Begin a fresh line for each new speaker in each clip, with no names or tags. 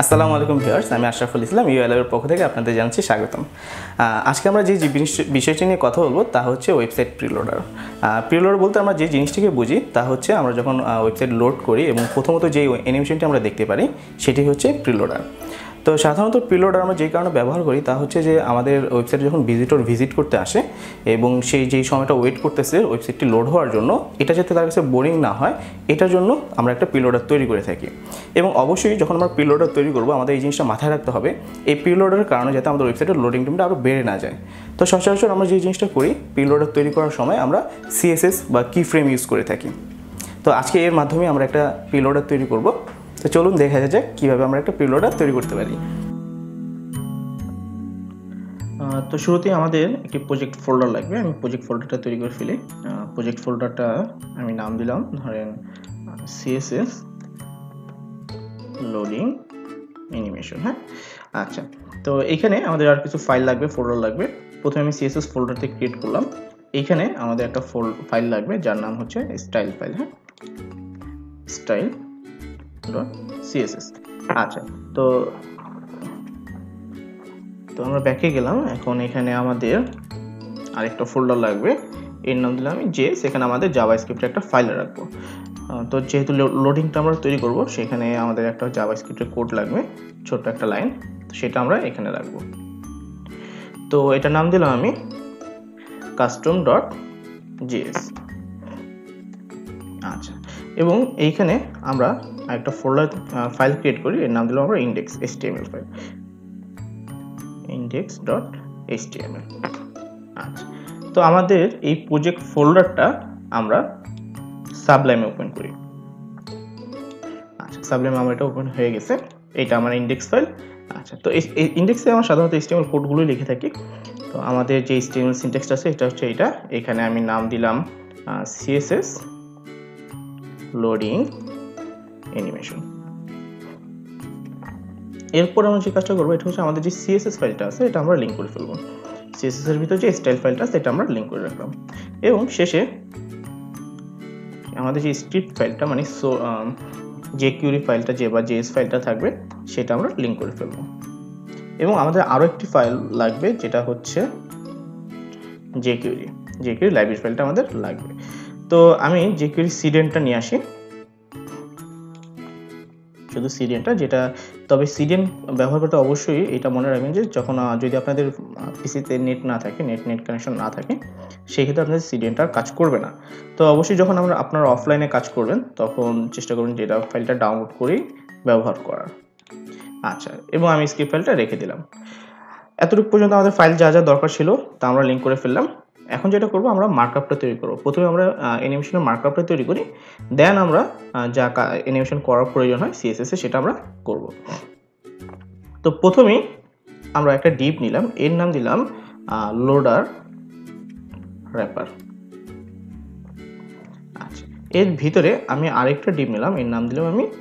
আসসালামু আলাইকুম ভিউয়ার্স, আমি আশরাফুল ইসলাম ইউএলএর পক্ষ থেকে আপনাদের জানাচ্ছি স্বাগতম। আজকে আমরা যে বিষয়টি নিয়ে কথা বলবো তা হচ্ছে ওয়েবসাইট প্রিলোডার। প্রিলোডার বলতে আমরা যে জিনিসটিকে বুঝি তা হচ্ছে আমরা যখন ওয়েবসাইট লোড করি এবং প্রথমত যে অ্যানিমেশনটি আমরা দেখতে পারি সেটি হচ্ছে প্রিলোডার। তো সাধারণত প্রিলোডার আমরা যে কারণে ব্যবহার করি তা হচ্ছে যে আমাদের ওয়েবসাইটে যখন ভিজিট করতে আসে এবং সেই যেই সময়টা ওয়েট করতেছে ওয়েবসাইটটি লোড হওয়ার জন্য, এটা যাতে তার কাছে বোরিং না হয় এটার জন্য আমরা একটা প্রিলোডার তৈরি করে থাকি। এবং অবশ্যই যখন আমরা প্রিলোডার তৈরি করবো আমাদের এই জিনিসটা মাথায় রাখতে হবে, এই প্রিলোডারের কারণে যাতে আমাদের ওয়েবসাইটের লোডিং টাইমটা আরও বেড়ে না যায়। তো সচরাচর আমরা যে জিনিসটা করি, প্রিলোডার তৈরি করার সময় আমরা CSS বা কি ফ্রেম ইউজ করে থাকি। তো আজকে এর মাধ্যমে আমরা একটা প্রিলোডার তৈরি করব। তো চলুন দেখা যাক কীভাবে আমরা একটা প্রিলোডার তৈরি করতে পারি। তো শুরুতেই আমাদের একটি প্রজেক্ট ফোল্ডার লাগবে। আমি প্রজেক্ট ফোল্ডারটা তৈরি করে ফেলি। প্রজেক্ট ফোল্ডারটা আমি নাম দিলাম ধরেন CSS লোডিং অ্যানিমেশন। হ্যাঁ, আচ্ছা। তো এইখানে আমাদের আর কিছু ফাইল লাগবে, ফোল্ডার লাগবে। প্রথমে আমি CSS ফোল্ডারটি ক্রিয়েট করলাম। এইখানে আমাদের একটা ফাইল লাগবে যার নাম হচ্ছে স্টাইল ফাইল। হ্যাঁ, style.css। আচ্ছা, তো আমরা ব্যাকে গেলাম। এখন এখানে আমাদের আরেকটা ফোল্ডার লাগবে, এর নাম দিলাম আমি জেস। এখানে আমাদের জাভাস্ক্রিপ্টের একটা ফাইল রাখবো। তো যেহেতু লোডিংটা আমরা তৈরি করব, সেখানে আমাদের একটা জাভাস্ক্রিপ্টের কোড লাগবে, ছোট্ট একটা লাইন। তো সেটা আমরা এখানে রাখবো। তো এটা নাম দিলাম আমি custom.js। আচ্ছা, এবং এইখানে আমরা একটা ফোল্ডার ফাইল ক্রিয়েট করি, এর নাম দিলাম আমরা index.html ফাইল, index.html। আচ্ছা, তো আমাদের এই প্রজেক্ট ফোল্ডারটা আমরা সাবলাইমে ওপেন করি। আচ্ছা, সাবলাইমে আমার এটা ওপেন হয়ে গেছে। এটা আমার ইন্ডেক্স ফাইল। আচ্ছা, তো এই ইন্ডেক্সে আমরা সাধারণত HTML কোডগুলোই লিখে থাকি। তো আমাদের যে HTML সিনট্যাক্সটা আছে এটা হচ্ছে এইটা। এখানে আমি নাম দিলাম CSS লোডিং অ্যানিমেশন। এরপর আমরা যে কাজটা করবো, এটা হচ্ছে আমাদের যে CSS ফাইলটা আছে এটা আমরা লিঙ্ক করে ফেলবো। CSS এর ভিতরে যে স্টাইল ফাইলটা আছে এটা আমরা লিঙ্ক করে রাখলাম। এবং শেষে আমাদের যে স্ক্রিপ্ট ফাইলটা মানে jQuery ফাইলটা বা JS ফাইলটা থাকবে সেটা আমরা লিঙ্ক করে ফেলবো। এবং আমাদের আরো একটি ফাইল লাগবে যেটা হচ্ছে jQuery লাইব্রেরি ফাইলটা আমাদের লাগবে। তো আমি jQuery সিডেনটা নিয়ে আসি, শুধু সিডেনটা, যেটা তবে সিডেন ব্যবহার করতে অবশ্যই এটা মনে রাখবেন যে যখন যদি আপনাদের পিসিতে নেট না থাকে, নেট কানেকশন না থাকে, সেই ক্ষেত্রে আপনাদের সিডেনটার কাজ করবে না। তো অবশ্যই যখন আপনারা অফলাইনে কাজ করবেন তখন চেষ্টা করবেন যে এটা ফাইলটা ডাউনলোড করেই ব্যবহার করার। আচ্ছা, এবং আমি স্ক্রিপ্ট ফাইলটা রেখে দিলাম। এতটুকু পর্যন্ত আমাদের ফাইল যা যা দরকার ছিল তা আমরা লিঙ্ক করে ফেললাম। এখন যেটা করবো, আমরা মার্কআপটা তৈরি করবো। প্রথমে আমরা অ্যানিমেশনের মার্কআপটা তৈরি করি, দেন আমরা যা অ্যানিমেশন করার প্রয়োজন হয় CSS এ সেটা আমরা করব। তো প্রথমেই আমরা একটা ডিভ নিলাম, এর নাম দিলাম লোডার র্যাপার। আচ্ছা, এর ভিতরে আমি আরেকটা ডিভ নিলাম, এর নাম দিলাম আমি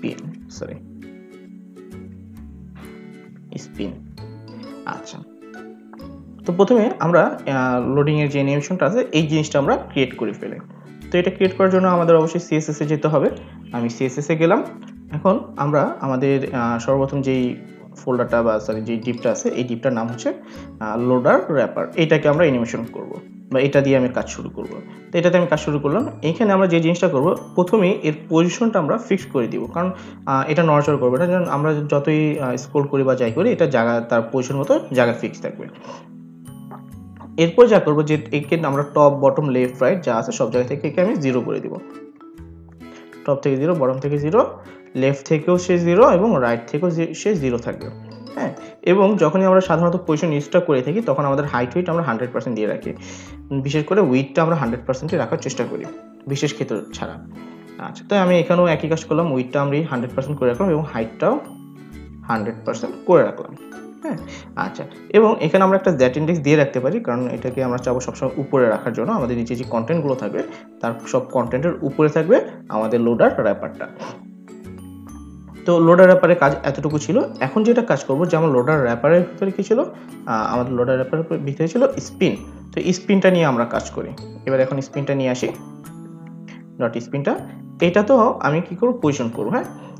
স্পিন। আচ্ছা, তো প্রথমে আমরা লোডিং এর যে অ্যানিমেশনটা আছে এই জিনিসটা আমরা ক্রিয়েট করে ফেলি। তো এটা ক্রিয়েট করার জন্য আমাদের অবশ্যই CSS এ যেতে হবে। আমি CSS এ গেলাম। এখন আমরা আমাদের সর্বপ্রথম যেই ফোল্ডারটা বা যে ডিপটা আছে এই ডিপটার নাম হচ্ছে লোডার র্যাপার। এটাকে আমরা অ্যানিমেশন করব বা এটা দিয়ে আমি কাজ শুরু করব। তো এটাতে আমি কাজ শুরু করলাম। এইখানে আমরা যে জিনিসটা করব, প্রথমেই এর পজিশনটা আমরা ফিক্স করে দিব, কারণ এটা নড়াচড়া করবে না। যেমন আমরা যতই স্ক্রল করি বা যাই করি, এটা জায়গা তার পজিশন মতো জায়গায় ফিক্স থাকবে। এরপর যা করবো, যে একে আমরা টপ বটম লেফট রাইট যা আছে সব জায়গা থেকে একে আমি 0 করে দিব। টপ থেকে 0, বটম থেকে 0, লেফট থেকেও সে 0 এবং রাইট থেকেও সে 0 থাকবে। হ্যাঁ, এবং যখনই আমরা সাধারণত পজিশন ইউজটা করে থাকি তখন আমাদের হাইট উইথ আমরা 100% দিয়ে রাখি। বিশেষ করে উইথটা আমরা 100% রাখার চেষ্টা করি, বিশেষ ক্ষেত্র ছাড়া। আচ্ছা, তো আমি এখানেও একই কাজ করলাম, উইথটা আমি 100% করে রাখলাম এবং হাইটটাও 100% করে রাখলাম। হ্যাঁ, আচ্ছা, এবং এখানে আমরা একটা দ্যাট ইন্ডেক্স দিয়ে রাখতে পারি, কারণ এটাকে আমরা চাবো সবসময় উপরে রাখার জন্য। আমাদের নিচে যে কন্টেন্টগুলো থাকবে তার সব কন্টেন্টের উপরে থাকবে আমাদের লোডার র্যাপারটা। তো লোডার র্যাপারের কাজ এতটুকু ছিল। এখন যেটা কাজ করব, যেমন লোডার র্যাপারের ভিতরে কি ছিল, আমাদের লোডার র্যাপারের ভিতরে ছিল স্পিন। তো স্পিনটা নিয়ে আমরা কাজ করি। এবার এখন স্পিনটা নিয়ে আসি, ডট স্পিনটা, এটা তো আমি কি করব, পজিশন করব। হ্যাঁ,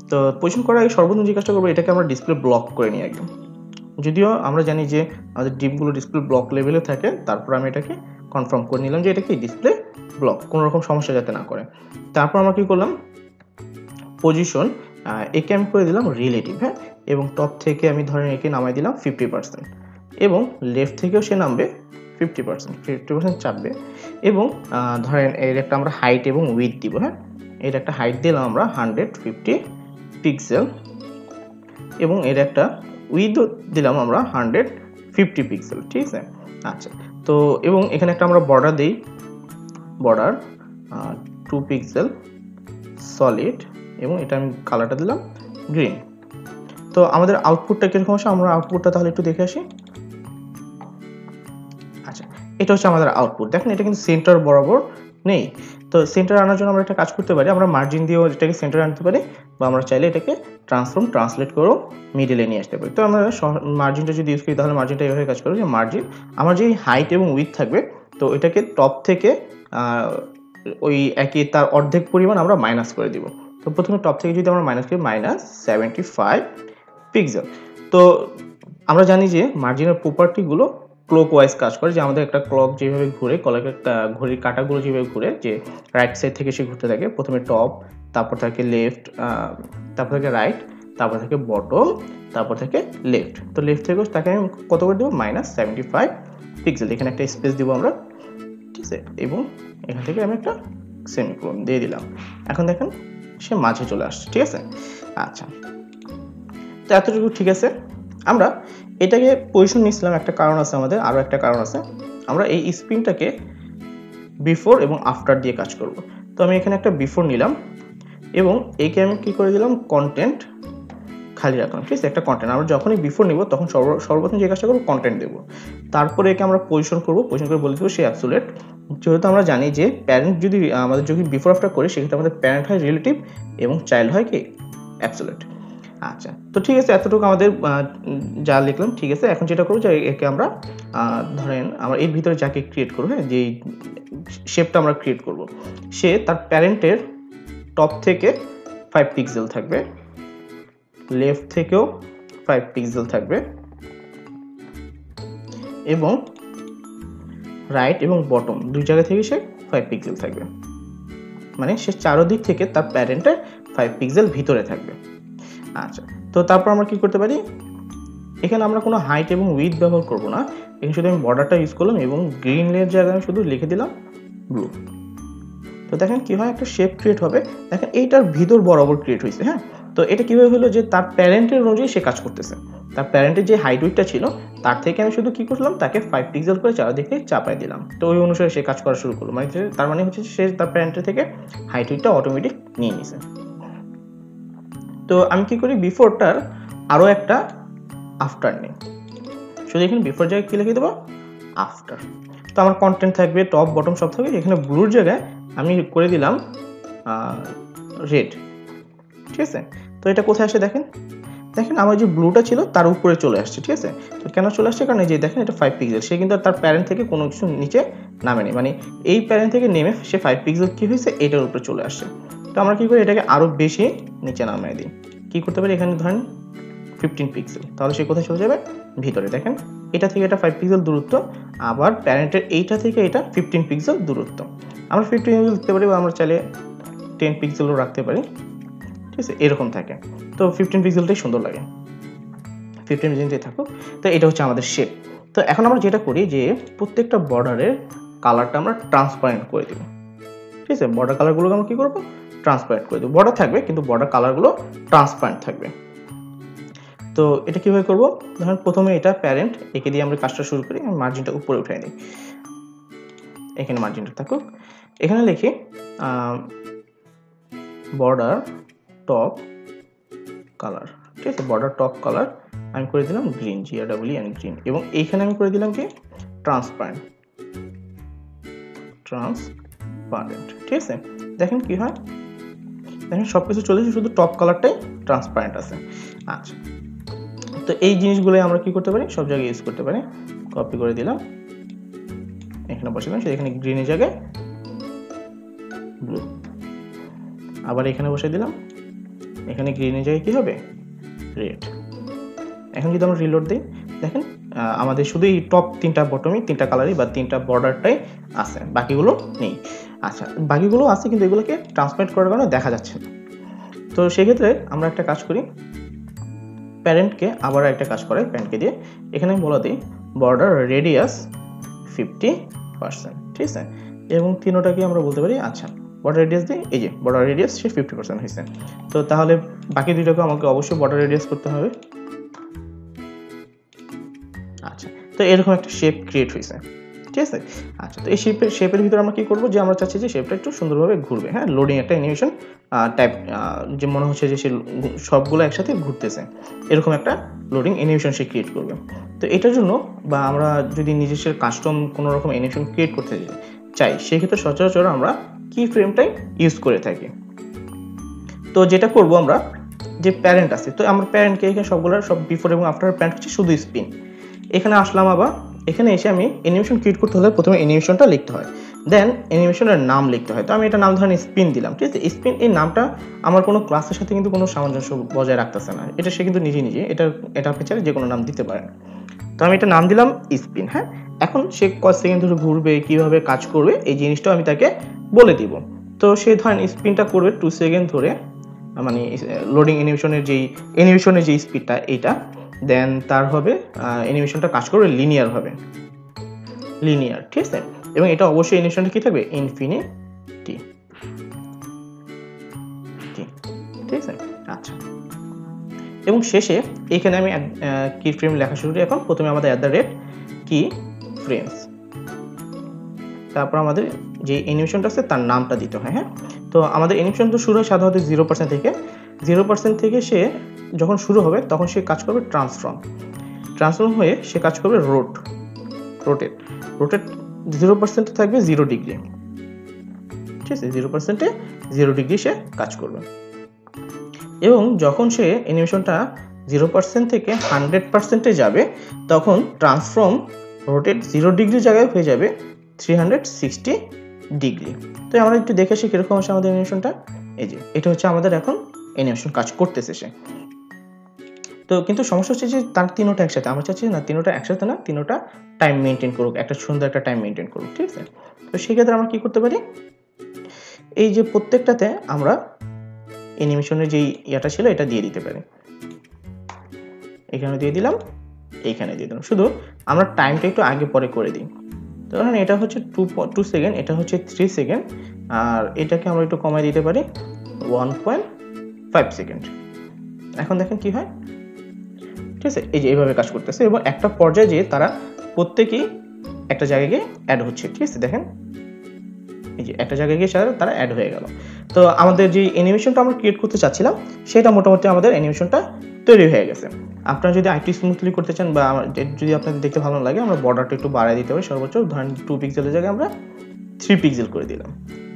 তো পজিশন করার আগে সর্বপ্রথম যে কাজটা করবো, এটাকে আমরা ডিসপ্লে ব্লক করে নিই একদম। যদিও আমরা জানি যে আমাদের ডিপগুলো ডিসপ্লে ব্লক লেভেলে থাকে, তারপর আমি এটাকে কনফার্ম করে নিলাম যে এটা কি ডিসপ্লে ব্লক, কোনো রকম সমস্যা যাতে না করে। তারপর আমরা কি করলাম, পজিশন একে আমি করে দিলাম রিলেটিভ, হ্যাঁ, এবং টপ থেকে আমি ধরেন একে নামাই দিলাম 50%, এবং লেফট থেকেও সে নামবে 50% চাপবে, এবং ধরেন এর একটা আমরা হাইট এবং উইথ দিব, হ্যাঁ, এর একটা হাইট দিলাম আমরা 150 পিক্সেল, এবং এর একটা উইথও দিলাম আমরা 150 পিক্সেল, ঠিক আছে। আচ্ছা, তো এবং এখানে একটা আমরা বর্ডার দিই, বর্ডার 2 পিক্সেল সলিড, এবং এটা আমি কালারটা দিলাম গ্রিন। তো আমাদের আউটপুটটা কিরকম আসে, আমরা আউটপুটটা তাহলে একটু দেখে আসি। আচ্ছা, এটা হচ্ছে আমাদের আউটপুট। দেখেন এটা কিন্তু সেন্টার বরাবর নেই। তো সেন্টার আনার জন্য আমরা একটা কাজ করতে পারি, আমরা মার্জিন দিয়েও এটাকে সেন্টার আনতে পারি, বা আমরা চাইলে এটাকে ট্রান্সলেট করেও মিডলে নিয়ে আসতে পারি। তো আমরা মার্জিনটা যদি ইউজ করি, তাহলে মার্জিনটা এইভাবে কাজ করবে যে মার্জিন আমার যে হাইট এবং উইথ থাকবে, তো এটাকে টপ থেকে ওই একই তার অর্ধেক পরিমাণ আমরা মাইনাস করে দিব। তো প্রথমে টপ থেকে যদি আমরা মাইনাস করি, -75 পিক্সেল। তো আমরা জানি যে মার্জিনের প্রপার্টিগুলো ক্লক ওয়াইজ কাজ করে, যে আমাদের একটা ক্লক যেভাবে ঘুরে, ক্লকের ঘড়ির কাঁটাগুলো যেভাবে ঘুরে, যে রাইট সাইড থেকে সে ঘুরতে থাকে, প্রথমে টপ, তারপর থাকে লেফট, তারপর থাকে রাইট, তারপর থাকে বটম, তারপর থাকে লেফট। তো লেফট থেকেও তাকে আমি কত করে দেবো, -75 পিক্সেল। এখানে একটা স্পেস দিব আমরা, ঠিক আছে, এবং এখান থেকে আমি একটা সেমিকোলন দিয়ে দিলাম। এখন দেখেন সে মাঝে চলে আসছে, ঠিক আছে। আচ্ছা, তো এতটুকু ঠিক আছে। আমরা এটাকে পজিশন নিয়েছিলাম, একটা কারণ আছে আমাদের, আরও একটা কারণ আছে। আমরা এই স্পিনটাকে বিফোর এবং আফটার দিয়ে কাজ করব। তো আমি এখানে একটা বিফোর নিলাম, এবং একে আমি কি করে দিলাম, কন্টেন্ট খালি রাখলাম, ঠিক আছে, একটা কন্টেন্ট। আমরা যখনই বিফোর নিব, তখন সর্বপ্রথম যে কাজটা করবো, কন্টেন্ট দেবো। তারপরে একে আমরা পজিশন করবো, পজিশন করে বলে দেবো সে অ্যাবসোলিউট। যেহেতু আমরা জানি যে প্যারেন্ট যদি আমাদের যদি বিফোর আফটার করি, সেক্ষেত্রে আমাদের প্যারেন্ট হয় রিলেটিভ এবং চাইল্ড হয় কি অ্যাবসোলিউট। আচ্ছা, তো ঠিক আছে, এতটুকু আমাদের যা লিখলাম ঠিক আছে। এখন যেটা করবো, যে একে আমরা ধরেন আমরা এর ভিতরে যাকে ক্রিয়েট করবো, হ্যাঁ, যে শেপটা আমরা ক্রিয়েট করব, সে তার প্যারেন্টের টপ থেকে 5 পিক্সেল থাকবে, লেফট থেকেও 5 পিক্সেল থাকবে, এবং রাইট এবং বটম দুই জায়গা থেকে সে 5 পিক্সেল থাকবে, মানে সে চারদিক থেকে তার প্যারেন্টের 5 পিক্সেল ভিতরে থাকবে। আচ্ছা, তো তারপর আমরা কি করতে পারি, এখানে আমরা কোনো হাইট এবং উইথ ব্যবহার করব না, এখানে শুধু আমি বর্ডারটা ইউজ করলাম, এবং গ্রিন এর জায়গায় আমি শুধু লিখে দিলাম ব্লু। তো দেখেন কি হয়, একটা শেপ ক্রিয়েট হবে। দেখেন এইটার ভিতর বরাবর ক্রিয়েট হয়েছে, হ্যাঁ। তো এটা কিভাবে হলো, যে তার প্যারেন্টের অনুযায়ী সে কাজ করতেছে। তার প্যারেন্টের যে হাইট উইথটা ছিল, তার থেকে আমি শুধু কি করলাম, তাকে 5 পিক্সেল করে চারদিকে চাপাই দিলাম। তো ওই অনুসারে সে কাজ করা শুরু করলো, মানে তার মানে হচ্ছে সে তার প্যারেন্টের থেকে হাইট উইথটা অটোমেটিক নিয়ে নিছে। তো আমি কি করি, বিফোরটার আরও একটা আফটার নেই, শুধু এখানে বিফোর জায়গায় কি লিখে দেবো, আফটার। তো আমার কন্টেন্ট থাকবে, টপ বটম সব থাকবে, এখানে ব্লুর জায়গায় আমি করে দিলাম রেড, ঠিক আছে। তো এটা কোথায় আসে দেখেন, দেখেন আমার যে ব্লুটা ছিল তার উপরে চলে আসছে, ঠিক আছে। তো কেন চলে আসছে, কারণ এই যে দেখেন এটা 5 পিক্সেল, সে কিন্তু তার প্যারেন্ট থেকে কোনো কিছু নিচে নামেনি, মানে এই প্যারেন্ট থেকে নেমে সে 5 পিক্সেল কি হয়েছে, এটার উপরে চলে আসছে। তো আমরা কি করি, এটাকে আরও বেশি নিচে নামিয়ে দিই। কি করতে পারি, এখানে ধরেন 15 পিক্সেল, তাহলে সে কোথায় চলে যাবে, ভিতরে। দেখেন এটা থেকে এটা 5 পিক্সেল দূরত্ব, আবার প্যারেন্টের এইটা থেকে এটা 15 পিক্সেল দূরত্ব। আমরা 15 পিক্সেল দিতে পারি, বা আমরা চাইলে 10 পিক্সেলও রাখতে পারি, ঠিক আছে, এরকম থাকে। তো 15 পিক্সেলটাই সুন্দর লাগে, 15 পিক্সেলটাই থাকুক। তো এটা হচ্ছে আমাদের শেপ। তো এখন আমরা যেটা করি, যে প্রত্যেকটা বর্ডারের কালারটা আমরা ট্রান্সপারেন্ট করে দেব, ঠিক আছে। বর্ডার কালারগুলোকে আমরা কি করবো, ট্রান্সপারেন্ট করে দেবো। বর্ডার থাকবে কিন্তু বর্ডার কালারগুলো ট্রান্সপারেন্ট থাকবে। তো এটা কিভাবে করব, ধরুন প্রথমে এটা প্যারেন্ট, একে দিয়ে আমরা কাজটা শুরু করি, মার্জিনটা উপরে উঠাই দিই, এখানে মার্জিনটা থাকুক। এখানে লিখি বর্ডার টপ কালার, ঠিক আছে, বর্ডার টপ কালার আমি করে দিলাম গ্রিন, GREEN গ্রিন, এবং এইখানে আমি করে দিলাম কি ট্রান্সপারেন্ট, ঠিক আছে। দেখেন কি হয়, দেখেন সবকিছু চলে এসেছে, শুধু টপ কালারটাই ট্রান্সপারেন্ট আছে। আচ্ছা, তো এই জিনিসগুলো আমরা কি করতে পারি, সব জায়গায় ইউজ করতে পারি। কপি করে দিলাম, এখানে বসালাম, এখানে গ্রিনের জায়গায় ব্লু, আবার এখানে বসে দিলাম এখানে গ্রিনের জায়গায় কি হবে, রেড। এখন যদি আমরা রিলোড দিই, দেখেন আমাদের শুধু এই টপ 3টা বটমই 3টা কালারই বা 3টা বর্ডারটাই আছে, বাকিগুলো নেই। আচ্ছা, বাকিগুলো আছে কিন্তু এগুলোকে ট্রান্সপারেন্ট করার কারণে দেখা যাচ্ছে না। তো সেক্ষেত্রে আমরা একটা কাজ করি, প্যারেন্টকে আবার একটা কাজ করে, প্যারেন্টকে দিয়ে এখানে বলা দিই বর্ডার রেডিয়াস 50%, ঠিক আছে। এবং তিনোটাকে আমরা বলতে পারি, আচ্ছা বর্ডার রেডিয়াস দিই, এই যে বর্ডার রেডিয়াস সে 50% হয়েছে। তো তাহলে বাকি দুইটাকে আমাকে অবশ্যই বর্ডার রেডিয়াস করতে হবে। আচ্ছা, তো এরকম একটা শেপ ক্রিয়েট হয়েছে, ঠিক আছে। আচ্ছা, তো এই শেপের ভিতরে আমরা কি করব, যে আমরা চাচ্ছি যে শেপটা একটু সুন্দরভাবে ঘুরবে, হ্যাঁ, লোডিং একটা অ্যানিমেশন টাইপ, যে মনে হচ্ছে যে সে সবগুলো একসাথে ঘুরতেছে, এরকম একটা লোডিং অ্যানিমেশন সে ক্রিয়েট করবে। তো এটার জন্য বা আমরা যদি নিজস্ব কাস্টম কোনো রকম অ্যানিমেশন ক্রিয়েট করতে চাই, সেক্ষেত্রে সচরাচর আমরা কি ফ্রেমটাই ইউজ করে থাকি। তো যেটা করব আমরা, যে প্যারেন্ট আছে, তো আমার প্যারেন্টকে এখানে সবগুলোর সব বিফোর এবং আফটার প্যারেন্ট হচ্ছে শুধু স্পিন। এখানে আসলাম, আবার এখানে এসে আমি অ্যানিমেশন ক্রিয়েট করতে হলে প্রথমে অ্যানিমেশনটা লিখতে হয়, দেন অ্যানিমেশনের নাম লিখতে হয়। তো আমি এটা নাম ধরেন স্পিন দিলাম, ঠিক আছে। স্পিন এই নামটা আমার কোনো ক্লাসের সাথে কিন্তু কোনো সামঞ্জস্য বজায় রাখতেছে না, এটা সে কিন্তু নিজে নিজে এটা আপনি চাইলে যে কোনো নাম দিতে পারেন। তো আমি এটা নাম দিলাম স্পিন, হ্যাঁ। এখন সে কত সেকেন্ড ধরে ঘুরবে, কিভাবে কাজ করবে, এই জিনিসটাও আমি তাকে বলে দিব। তো সে ধরেন স্পিনটা করবে 2 সেকেন্ড ধরে, মানে লোডিং অ্যানিমেশনের যে স্পিডটা এইটা, দেন তার হবে অ্যানিমেশনটা কাজ করবে লিনিয়ার ভাবে, লিনিয়ার, ঠিক আছে। এবং এটা অবশ্যই অ্যানিমেশনটা কি থাকবে, ইনফিনিটি, ঠিক আছে। আচ্ছা, এবং শেষে এখানে আমি কি ফ্রেম লেখা শুরু করি। এখন প্রথমে আমাদের কি ফ্রেমস, তারপর আমাদের যে অ্যানিমেশনটা আছে তার নামটা দিতে হয়, হ্যাঁ। তো আমাদের অ্যানিমেশন তো শুরু হয় সাধারণত 0% থেকে। 0% থেকে সে যখন শুরু হবে তখন সে কাজ করবে ট্রান্সফর্ম হয়ে সে কাজ করবে রোটেট 0% থাকবে 0 ডিগ্রি, ঠিক আছে। 0%-এ 0 ডিগ্রি সে কাজ করবে। এবং যখন সে অ্যানিমেশনটা 0% থেকে 100%-এ যাবে, তখন ট্রান্সফর্ম রোটেট 0 ডিগ্রি জায়গায় হয়ে যাবে 360 ডিগ্রি। তো আমরা একটু দেখে আসি কিরকম আসে আমাদের অ্যানিমেশনটা। এই যে এটা হচ্ছে আমাদের এখন অ্যানিমেশন কাজ করতেছে সে। তো কিন্তু সমস্যা হচ্ছে যে তার তিনোটা একসাথে, আমরা চাচ্ছি না তিনোটা একসাথে না, তিনোটা টাইম মেনটেন করুক, একটা সুন্দর একটা টাইম মেনটেন করুক, ঠিক আছে। তো সেক্ষেত্রে আমরা কি করতে পারি, এই যে প্রত্যেকটাতে আমরা অ্যানিমেশনের যেই ইয়াটা ছিল এটা দিয়ে দিতে পারি। এখানে দিয়ে দিলাম, এইখানে দিয়ে দিলাম, শুধু আমরা টাইমটা একটু আগে পরে করে দিই। তো ধরেন এটা হচ্ছে 2 সেকেন্ড, এটা হচ্ছে 3 সেকেন্ড, আর এটাকে আমরা একটু কমাই দিতে পারি 1.5 সেকেন্ড। এখন দেখেন কি হয়, ঠিক আছে। এই যে এইভাবে কাজ করতেছে এবং একটা পর্যায়ে যে তারা প্রত্যেকেই একটা জায়গায় গিয়ে অ্যাড হচ্ছে, ঠিক আছে। দেখেন এই যে একটা জায়গায় গিয়ে তারা অ্যাড হয়ে গেল। তো আমাদের যে অ্যানিমেশনটা আমরা ক্রিয়েট করতে চাচ্ছিলাম সেটা মোটামুটি আমাদের অ্যানিমেশনটা তৈরি হয়ে গেছে। আপনারা যদি আইটি স্মুথলি করতে চান বা যদি আপনাদের দেখতে ভালো লাগে, আমরা বর্ডারটা একটু বাড়ায় দিতে পারি, সর্বোচ্চ ধরেন 2 পিক্সেলের জায়গায় আমরা 3 পিক্সেল করে দিলাম,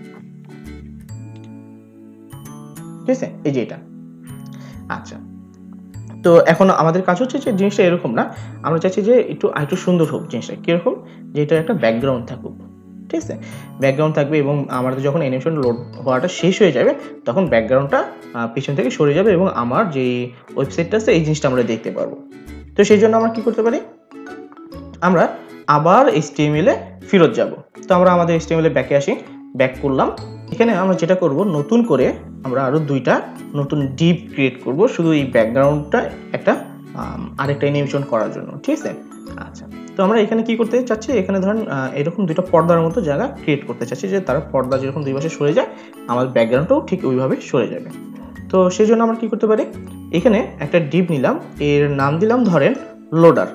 ঠিক আছে। এই যে এটা। আচ্ছা, তো এখন আমাদের কাজ হচ্ছে যে জিনিসটা এরকম না, আমরা চাইছি যে একটু সুন্দর হোক জিনিসটা, কিরকম, যে এটা একটা ব্যাকগ্রাউন্ড থাকুক, ঠিক আছে। ব্যাকগ্রাউন্ড থাকবে এবং আমাদের যখন অ্যানিমেশন লোড হওয়াটা শেষ হয়ে যাবে তখন ব্যাকগ্রাউন্ডটা পিছন থেকে সরে যাবে এবং আমার যে ওয়েবসাইটটা আছে এই জিনিসটা আমরা দেখতে পারবো। তো সেই জন্য আমরা কি করতে পারি, আমরা আবার HTML এ ফেরত যাব। তো আমরা আমাদের HTML এ ব্যাকে আসি, ব্যাক করলাম। এখানে আমরা যেটা করব, নতুন করে আমরা আরো 2টা নতুন ডিপ ক্রিয়েট করব শুধু এই ব্যাকগ্রাউন্ডটা একটা আরেকটা অ্যানিমেশন করার জন্য, ঠিক আছে। আচ্ছা, তো আমরা এখানে কি করতে চাচ্ছি, এখানে ধরেন এরকম 2টা পর্দার মতো জায়গা ক্রিয়েট করতে চাচ্ছি, যে তার পর্দা যেরকম দুই পাশে সরে যায় আমাদের ব্যাকগ্রাউন্ডটাও ঠিক ওইভাবে সরে যাবে। তো সেই জন্য আমরা কি করতে পারি, এখানে একটা ডিপ নিলাম, এর নাম দিলাম ধরেন লোডার,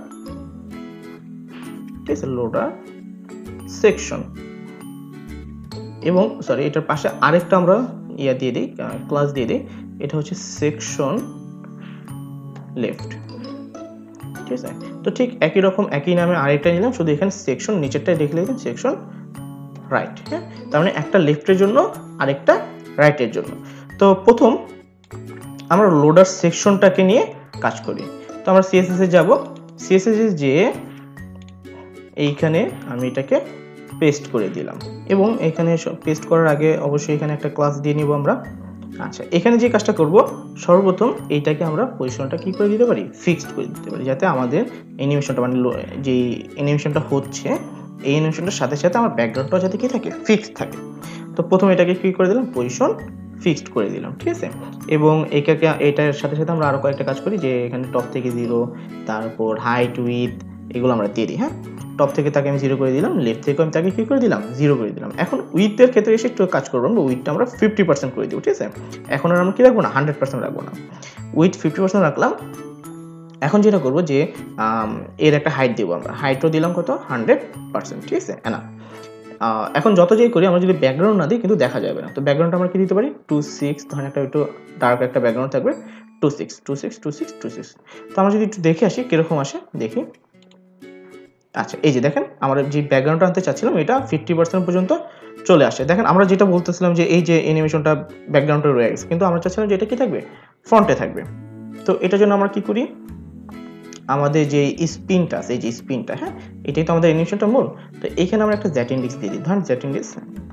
ঠিক আছে, লোডার সেকশন। এবং সরি, এটার পাশে আরেকটা আমরা দিয়ে দিই, ক্লাস দিয়ে দিই, এটা হচ্ছে সেকশন লেফট, ঠিক আছে। তো ঠিক একই রকম একই নামে আরেকটা নিলাম, শুধু এখানে সেকশন নিচেরটাই দেখে লিখলাম সেকশন রাইট, হ্যাঁ। তার মানে একটা লেফটের জন্য আরেকটা রাইটের জন্য। তো প্রথম আমরা লোডার সেকশনটাকে নিয়ে কাজ করি। তো আমরা CSS এ যাব, CSS এ যে এইখানে আমি এটাকে পেস্ট করে দিলাম এবং এখানে পেস্ট করার আগে অবশ্যই এখানে একটা ক্লাস দিয়ে নিব আমরা। আচ্ছা, এখানে যে কাজটা করব, সর্বপ্রথম এইটাকে আমরা পজিশনটা কি করে দিতে পারি, ফিক্সড করে দিতে পারি, যাতে আমাদের অ্যানিমেশনটা মানে যে অ্যানিমেশনটা হচ্ছে এই অ্যানিমেশনটার সাথে সাথে আমার ব্যাকগ্রাউন্ডটা যাতে কি থাকে, ফিক্সড থাকে। তো প্রথমে এটাকে কি করে দিলাম, পজিশন ফিক্সড করে দিলাম, ঠিক আছে। এবং এটার সাথে সাথে আমরা আরো কয়েকটা কাজ করি, যে এখানে টপ থেকে 0, তারপর হাইট উইথ এগুলো আমরা দিয়ে দিই। হ্যাঁ, টপ থেকে তাকে আমি 0 করে দিলাম, লেফট থেকে আমি তাকে কি করে দিলাম, 0 করে দিলাম। এখন উইথের ক্ষেত্রে এসে একটু কাজ করবো, আমরা উইথটা আমরা 50% করে দিব, ঠিক আছে। এখন আর আমরা কি রাখবো না, 100% রাখবো না, উইথ 50% রাখলাম। এখন যেটা করবো যে এর একটা হাইট দেবো, আমরা হাইটও দিলাম কত, 100%, ঠিক আছে না। এখন যত যেই করি আমরা যদি ব্যাকগ্রাউন্ড না দিই কিন্তু দেখা যাবে না। তো ব্যাকগ্রাউন্ডটা আমরা কি দিতে পারি, 26, ধরেন একটা একটু ডার্ক একটা ব্যাকগ্রাউন্ড থাকবে, 26। তো আমরা যদি একটু দেখে আসি কিরকম আসে, দেখি। আচ্ছা, এই যে দেখেন আমরা যে ব্যাকগ্রাউন্ডটা আনতে চাচ্ছিলাম এটা 50% পর্যন্ত চলে আসে। দেখেন আমরা যেটা বলতেছিলাম যে এই যে অ্যানিমেশনটা ব্যাকগ্রাউন্ডে রয়ে গেছে, কিন্তু আমরা চাচ্ছিলাম যে এটা কি থাকবে, ফ্রন্টে থাকবে। তো এটার জন্য আমরা কি করি, আমাদের যে স্পিনটা আছে, এই যে স্পিনটা, হ্যাঁ, এটাই তো আমাদের অ্যানিমেশনটা মূল। তো এখানে আমরা একটা জেট ইন্ডেক্স দিয়ে দিই, ধরেন জেট ইন্ডেক্স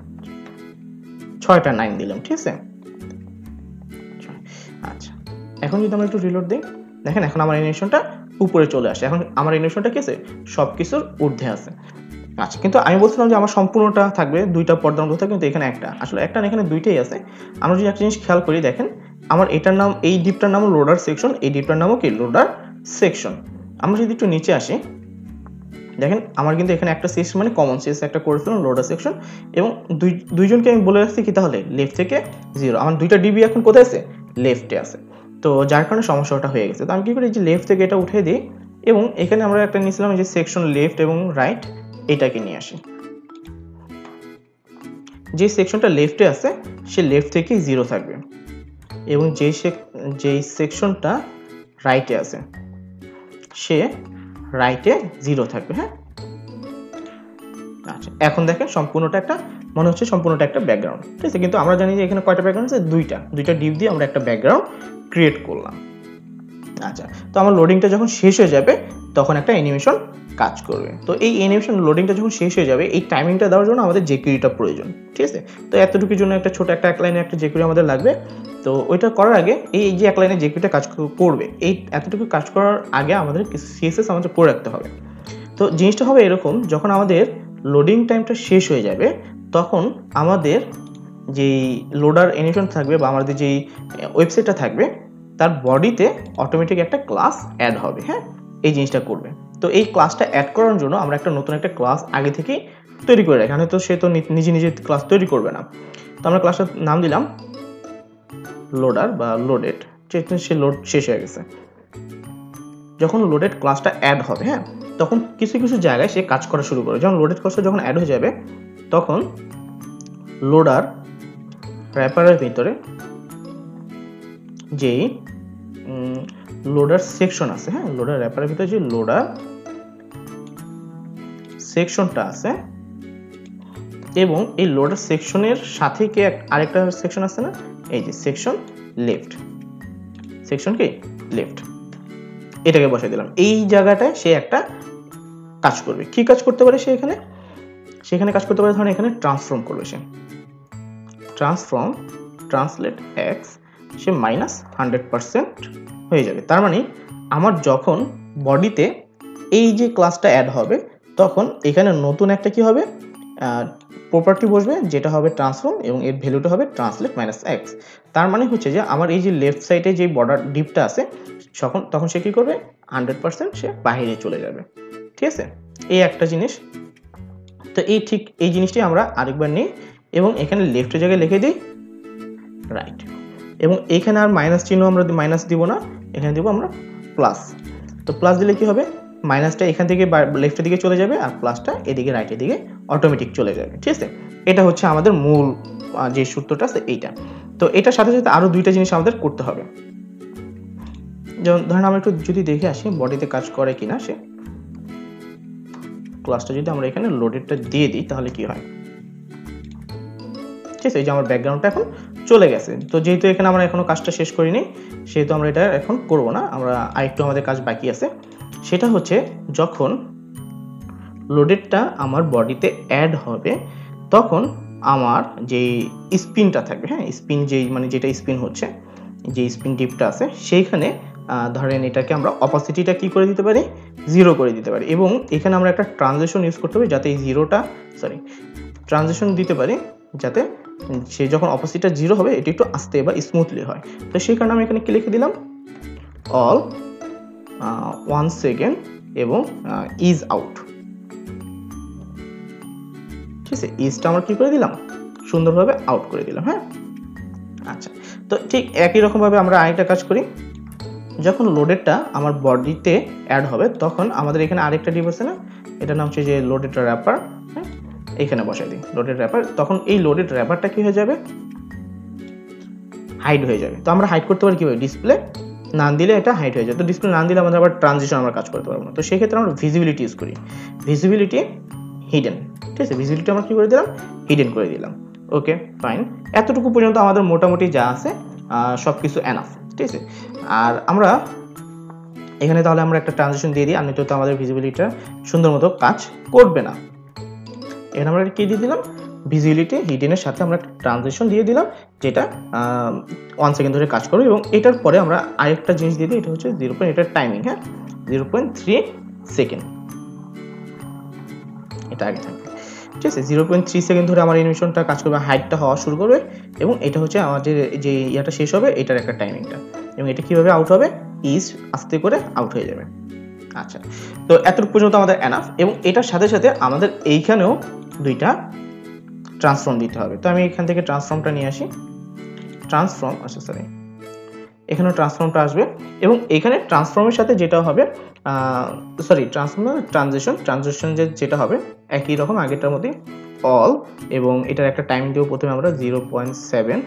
6টা 9 দিলাম, ঠিক আছে। আচ্ছা, এখন যদি আমরা একটু রিলোড দিই, দেখেন এখন আমার অ্যানিমেশনটা উপরে চলে আসে। এখন আমার অ্যানিমেশনটা কি আছে, সবকিছুর ঊর্ধ্বে আছে। আচ্ছা, কিন্তু আমি বলছিলাম যে আমার সম্পূর্ণটা থাকবে, 2টা পর্দার মধ্যে থাকবে, কিন্তু এখানে একটা, আসলে একটা না, এখানে 2টাই আছে। আমরা যদি একটা জিনিস খেয়াল করি, দেখেন আমার এটার নাম, এই ডিপটার নামও লোডার সেকশন, এই ডিপটার নামও কি, লোডার সেকশন। আমরা যদি একটু নিচে আসি, দেখেন আমার কিন্তু এখানে একটা সেকশন মানে কমন সেস একটা করেছিলাম, লোডার সেকশন, এবং দুইজনকে আমি বলে রাখছি কি, তাহলে লেফট থেকে 0। আমার 2টা ডিবি এখন কোথায় আছে, লেফটে আছে। তো যার কারণে সমস্যাটা হয়ে গেছে। তো আমি কি করি, যে লেফট থেকে এটা উঠে দিই, এবং এখানে আমরা একটা নিয়েছিলাম যে সেকশন লেফট এবং রাইট, এটাকে নিয়ে আসি। যে সেকশনটা লেফটে আছে সে লেফট থেকে 0 থাকবে, এবং যেই সেকশনটা রাইটে আছে সে রাইটে 0 থাকবে। হ্যাঁ, আচ্ছা, এখন দেখেন সম্পূর্ণটা একটা, মনে হচ্ছে সম্পূর্ণটা একটা ব্যাকগ্রাউন্ড, ঠিক আছে। কিন্তু আমরা জানি যে এখানে কয়টা ব্যাকগ্রাউন্ড আছে, দুইটা ডিপ দিয়ে আমরা একটা ব্যাকগ্রাউন্ড ক্রিয়েট করলাম। আচ্ছা, তো আমার লোডিংটা যখন শেষ হয়ে যাবে তখন একটা অ্যানিমেশন কাজ করবে। তো এই অ্যানিমেশন লোডিংটা যখন শেষ হয়ে যাবে, এই টাইমিংটা দেওয়ার জন্য আমাদের জেকিউরিটা প্রয়োজন, ঠিক আছে। তো এতটুকুর জন্য একটা ছোট একটা এক লাইনে একটা জেকিউরি আমাদের লাগবে। তো ওইটা করার আগে, এই যে এক লাইনে জেকিউরিটা কাজ করবে, এই এতটুকু কাজ করার আগে আমাদের সিএসএস আমাদের করে রাখতে হবে। তো জিনিসটা হবে এরকম, যখন আমাদের লোডিং টাইমটা শেষ হয়ে যাবে তখন আমাদের যেই লোডার অ্যানিমেশন থাকবে বা আমাদের যেই ওয়েবসাইটটা থাকবে তার বডিতে অটোমেটিক একটা ক্লাস অ্যাড হবে। হ্যাঁ, এই জিনিসটা করবে। তো এই ক্লাসটা অ্যাড করার জন্য আমরা একটা নতুন একটা ক্লাস আগে থেকেই তৈরি করে রাখি, তো সে তো নিজে ক্লাস তৈরি করবে না। তো আমরা ক্লাসটার নাম দিলাম লোডার বা লোডেড, সে লোড শেষ হয়ে গেছে। যখন লোডেড ক্লাসটা অ্যাড হবে, হ্যাঁ, তখন কিছু কিছু জায়গায় সে কাজ করা শুরু করে। যখন লোডেড ক্লাসটা যখন অ্যাড হয়ে যাবে তখন লোডার র্যাপারের ভিতরে যেই লোডার সেকশন আছে, হ্যাঁ, লোডার র্যাপারের ভিতরে যে লোডার সেকশনটা আছে, এবং এই লোডার সেকশনের সাথে কি আরেকটা সেকশন আছে না, এই যে সেকশন লেফট, সেকশন কি লেফট, এটাকে বসাই দিলাম। এই জায়গাটায় সে একটা কাজ করবে। কি কাজ করতে পারে সে সেখানে কাজ করতে পারে, ধরেন এখানে ট্রান্সফর্ম করবে, সে ট্রান্সফর্ম ট্রান্সলেট এক্স, সে -100% হয়ে যাবে। তার মানে আমার যখন বডিতে এই যে ক্লাসটা অ্যাড হবে তখন এখানে নতুন একটা কি হবে, প্রপার্টি বসবে, যেটা হবে ট্রান্সফর্ম, এবং এর ভ্যালুটা হবে ট্রান্সলেট -x। তার মানে হচ্ছে যে আমার এই যে লেফট সাইডে যে বর্ডার ডিপটা আছে তখন সে কি করবে, 100% সে বাইরে চলে যাবে, ঠিক আছে। এই একটা জিনিস। তো এই জিনিসটি আমরা আরেকবার নিই, এবং এখানে লেফটের জায়গায় লিখে দিই রাইট, এবং এখানে আর মাইনাস চিহ্ন আমরা মাইনাস দিব না, এখানে দিব আমরা প্লাস। তো প্লাস দিলে কি হবে, মাইনাসটা এখান থেকে লেফটের দিকে চলে যাবে, আর প্লাসটা এদিকে রাইটের দিকে অটোমেটিক চলে যাবে, ঠিক আছে। এটা হচ্ছে আমাদের মূল যে সূত্রটা আছে এইটা। তো এটার সাথে সাথে আরো দুইটা জিনিস আমাদের করতে হবে। যেমন ধরেন আমরা একটু যদি দেখে আসি বডিতে কাজ করে কিনা সে, ক্লাসটা যদি আমরা এখানে লোডেডটা দিয়ে দিই তাহলে কি হয়, ঠিক আছে। এই যে আমার ব্যাকগ্রাউন্ডটা এখন চলে গেছে। তো যেহেতু এখানে আমরা এখনো কাজটা শেষ করিনি, সেহেতু আমরা এটা এখন করব না, আমরা আরেকটু আমাদের কাজ বাকি আছে। সেটা হচ্ছে যখন লোডেডটা আমার বডিতে অ্যাড হবে তখন আমার যে স্পিনটা থাকবে, হ্যাঁ স্পিন যেই মানে যেটা স্পিন হচ্ছে, যে স্পিন টিপটা আছে সেইখানে ধরেন এটাকে আমরা অপাসিটিটা কি করে দিতে পারি, 0 করে দিতে পারি। এবং এখানে আমরা একটা ট্রানজিশন ইউজ করতে পারি যাতে এই ট্রানজিশন দিতে পারি যাতে সে যখন অপোজিটটা 0 হবে এটি একটু আস্তে বা স্মুথলি হয়। তো সেই কারণে আমি এখানে কি লিখে দিলাম, অল 1 সেকেন্ড এবং ইজ আউট। ঠিক আছে, ইজটা আমরা কি করে দিলাম, সুন্দরভাবে আউট করে দিলাম। হ্যাঁ আচ্ছা, তো ঠিক একই রকমভাবে আমরা আরেকটা কাজ করি। যখন লোডেডটা আমার বডিতে অ্যাড হবে তখন আমাদের এখানে আরেকটা ডিভ আছে না, এটার নাম হচ্ছে যে লোডেড র্যাপার। হ্যাঁ এখানে বসাই দিই লোডেড র্যাপার। তখন এই লোডেড র্যাপারটা কি হয়ে যাবে, হাইড হয়ে যাবে। তো আমরা হাইড করতে পারি কিভাবে, ডিসপ্লে নান দিলে এটা হাইড হয়ে যায়। তো ডিসপ্লে নান দিলে আমাদের আবার ট্রানজিশন আমরা কাজ করতে পারবো না। তো সেক্ষেত্রে আমরা ভিজিবিলিটি ইউজ করি, ভিজিবিলিটি হিডেন। ঠিক আছে, ভিজিবিলিটি আমরা কি করে দিলাম, হিডেন করে দিলাম। ওকে ফাইন, এতটুকু পর্যন্ত আমাদের মোটামুটি যা আছে সব কিছু এনাফ। ঠিক আছে, আর আমরা এখানে তাহলে আমরা একটা ট্রানজিশন দিয়ে দিই, আর নয়তো আমাদের ভিজিবিলিটিটা সুন্দর মতো কাজ করবে না। এখানে আমরা কি দিয়ে দিলাম, ভিজিবিলিটি হিডেনের সাথে আমরা একটা ট্রানজিশন দিয়ে দিলাম যেটা 1 সেকেন্ড ধরে কাজ করবে। এবং এটার পরে আমরা আরেকটা জিনিস দিয়ে দিই, এটা হচ্ছে 0. এটার টাইমিং, হ্যাঁ 0.3 সেকেন্ড, এটা আগে থাকবে। ঠিক আছে, 0.3 সেকেন্ড ধরে আমার অ্যানিমেশনটা কাজ করবে, হাইটটা হওয়া শুরু করবে এবং এটা হচ্ছে আমাদের যে ইয়াটা শেষ হবে এটার একটা টাইমিংটা। এবং এটা কিভাবে আউট হবে, ইজ আস্তে করে আউট হয়ে যাবে। আচ্ছা, তো এতটুকু পর্যন্ত আমাদের এনাফ। এবং এটার সাথে সাথে আমাদের এইখানেও দুইটা ট্রান্সফর্ম দিতে হবে। তো আমি এখান থেকে ট্রান্সফর্মটা নিয়ে আসি, ট্রান্সফর্ম, আচ্ছা সরি, এখানেও ট্রান্সফর্মটা আসবে। এবং এখানে ট্রান্সফর্মের সাথে যেটা হবে, ট্রানজিশন যেটা হবে একই রকম আগেরটার মধ্যে অল, এবং এটার একটা টাইম দেব প্রথমে আমরা 0.7,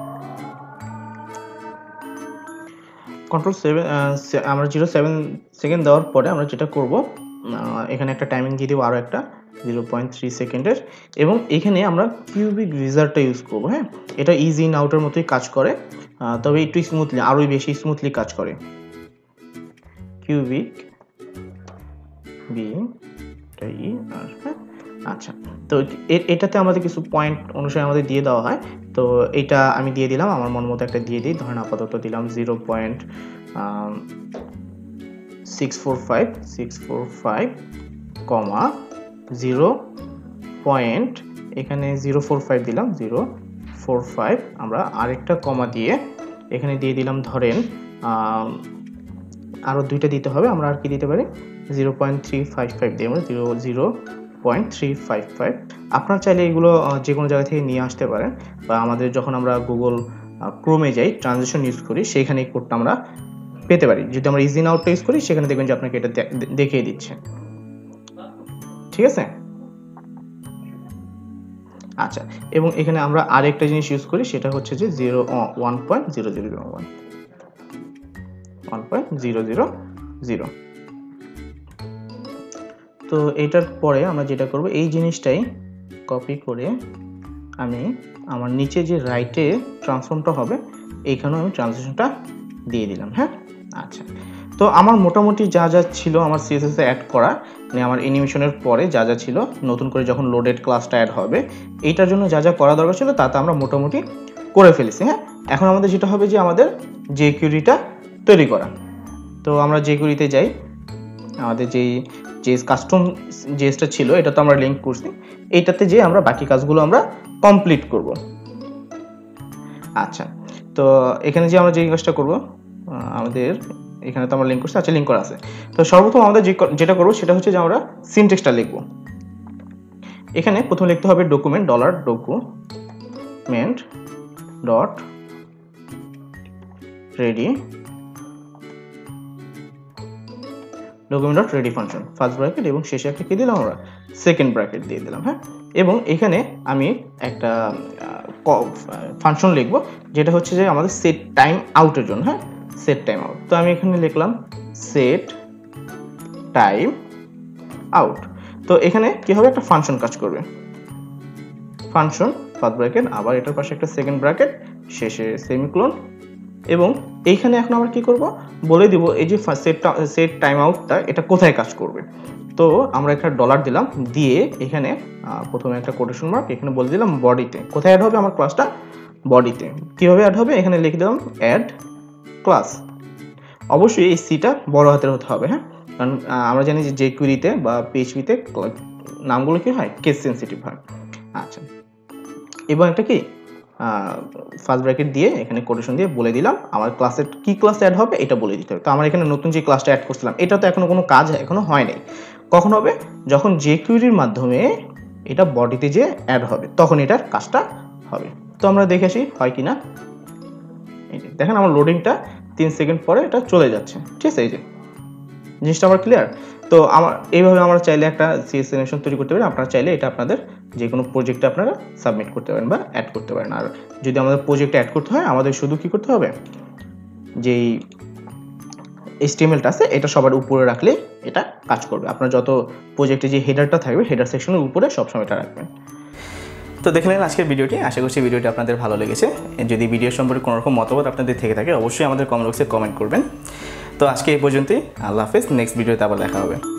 কন্ট্রোল 7, আমরা 0.7 সেকেন্ড দেওয়ার পরে আমরা যেটা করব, এখানে একটা টাইমিং দিয়ে দেবো আরও একটা 0.3 সেকেন্ডের। এবং এখানে আমরা কিউবিক উইজার্ডটা ইউজ করবো। হ্যাঁ এটা ইজ ইন আউটের মতোই কাজ করে, তবে একটু স্মুথলি, আরোই বেশি স্মুথলি কাজ করে। কিউবিক আচ্ছা, তো এটাতে আমাদের কিছু পয়েন্ট অনুসারে আমাদের দিয়ে দেওয়া হয়। তো এটা আমি দিয়ে দিলাম আমার মন মতো একটা দিয়ে দিই, ধরেন আপাতত দিলাম 0.645, 0 পয়েন্ট, এখানে 0.45 দিলাম, 0.45। আমরা আরেকটা কমা দিয়ে এখানে দিয়ে দিলাম, ধরেন আরও দুইটা দিতে হবে, আমরা আর কি দিতে পারি 0.355 দিয়ে আমরা 0.355। আপনারা চাইলে এগুলো যে কোনো জায়গা থেকে নিয়ে আসতে পারেন, বা আমাদের যখন আমরা গুগল ক্রোমে যাই ট্রানজিশন ইউজ করি সেখানে এই কোডটা আমরা পেতে পারি। যদি আমরা ইজ ইন আউটটা ইউজ করি সেখানে দেখবেন যে আপনাকে এটা দেখিয়ে দিচ্ছে। ঠিক আছে, আচ্ছা, এবং এখানে আমরা আরেকটা জিনিস ইউজ করি, সেটা হচ্ছে যে 1.000। তো এইটার পরে আমরা যেটা করব, এই জিনিসটাই কপি করে আমি আমার নিচে যে রাইটে ট্রান্সফর্মটা হবে এইখানেও আমি ট্রান্সলেশনটা দিয়ে দিলাম। হ্যাঁ আচ্ছা, তো আমার মোটামুটি যা যা ছিল আমার CSS এ অ্যাড করা, মানে আমার অ্যানিমেশনের পরে যা যা ছিল, নতুন করে যখন লোডেড ক্লাসটা অ্যাড হবে এইটার জন্য যা যা করা দরকার ছিল তাতে আমরা মোটামুটি করে ফেলেছি। হ্যাঁ এখন আমাদের যেটা হবে যে আমাদের jQueryটা তৈরি করা। তো আমরা jQueryতে যাই, আমাদের যেই কাস্টম জেসটা ছিল এটা তো আমরা লিংক করছি, এইটাতে যে আমরা বাকি কাজগুলো আমরা কমপ্লিট করব। আচ্ছা, তো এখানে যে আমরা যে কাজটা করব, আমাদের এখানে তো আমরা লিংক করছি, আচ্ছা লিংক করা আছে। তো সর্বপ্রথম আমাদের যেটা করব সেটা হচ্ছে যে আমরা সিনট্যাক্সটা লিখব। এখানে প্রথমে লিখতে হবে document dot ready function, first bracket এবং শেষে একটা কি দিলাম আমরা সেকেন্ড ব্র্যাকেট দিয়ে দিলাম। হ্যাঁ এবং এখানে আমি একটা ফাংশন লিখব যেটা হচ্ছে যে আমাদের সেট টাইম আউটের জন্য। হ্যাঁ সেট টাইম আউট, তো আমি এখানে লিখলাম সেট টাইম আউট। তো এখানে কি হবে, একটা ফাংশন কাজ করবে, ফাংশন ফার্স্ট ব্র্যাকেট, আবার এটার পাশে একটা সেকেন্ড ব্র্যাকেট, শেষে সেমিকোলন এবং এইখানে এখন আমরা কি করব বলে দিব এই যে সেট টাইম আউটটা এটা কোথায় কাজ করবে। তো আমরা একটা ডলার দিলাম, দিয়ে এখানে প্রথমে একটা কোটেশন মার্ক এখানে বলে দিলাম বডিতে। কোথায় অ্যাড হবে আমার ক্লাসটা? বডিতে। কিভাবে অ্যাড হবে? এখানে লিখে দিলাম অ্যাড ক্লাস। অবশ্যই এই সিটা বড় হাতের হতে হবে, হ্যাঁ, কারণ আমরা জানি যে jQuery-তে বা PHP-তে নামগুলো কি হয়, কেস সেন্সিটিভ হয়। আচ্ছা, এবং একটা কি ফার্স্ট ব্র্যাকেট দিয়ে এখানে কোটেশন দিয়ে বলে দিলাম আমার ক্লাসের কি ক্লাস অ্যাড হবে এটা বলে দিতে হবে। তো আমরা এখানে নতুন যে ক্লাসটা অ্যাড করছিলাম এটা তো এখনো কোনো কাজ এখনো হয় নাই। কখন হবে? যখন jQuery-র মাধ্যমে এটা বডিতে যে অ্যাড হবে তখন এটার কাজটা হবে। তো আমরা দেখে আসি হয় কিনা। এই যে দেখেন আমার লোডিংটা 3 সেকেন্ড পরে এটা চলে যাচ্ছে, ঠিক আছে? এই যে জিনিসটা আমার ক্লিয়ার। তো এইভাবে আমরা চাইলে একটা CSS অ্যানিমেশন তৈরি করতে পারি। আপনারা চাইলে এটা আপনাদের যে কোনো প্রজেক্টে আপনারা সাবমিট করতে পারেন বা অ্যাড করতে পারেন। আর যদি আমাদের প্রজেক্টে অ্যাড করতে হয় আমাদের শুধু কি করতে হবে, যেই HTML-টা আছে এটা সবার উপরে রাখলে এটা কাজ করবে। আপনার যত প্রজেক্টে যে হেডারটা থাকবে হেডার সেকশনের উপরে সবসময় এটা রাখবেন। তো দেখলেন আজকের ভিডিওটি, আশা করছি ভিডিওটি আপনাদের ভালো লেগেছে। যদি ভিডিও সম্পর্কে কোনো রকম মতামত আপনাদের থেকে থাকে অবশ্যই আমাদের কমেন্ট বক্সে কমেন্ট করবেন। তো আজকে এই পর্যন্তই, আল্লাহ হাফেজ, নেক্সট ভিডিওতে আবার দেখা হবে।